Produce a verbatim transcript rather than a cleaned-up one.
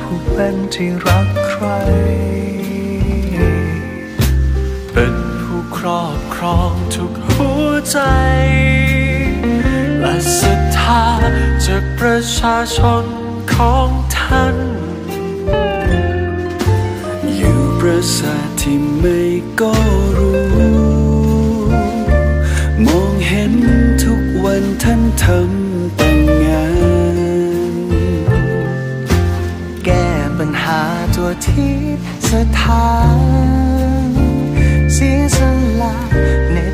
ผู้เป็นที่รักใครเป็นผู้ครอบครองทุกหัวใจและศรัทธาจากประชาชนของท่านอยู่ประสาทที่ไม่ก็รู้มองเห็นทุกวันท่านทำแต่งานแก้ปัญหาตัวที่สถานเสียสละเน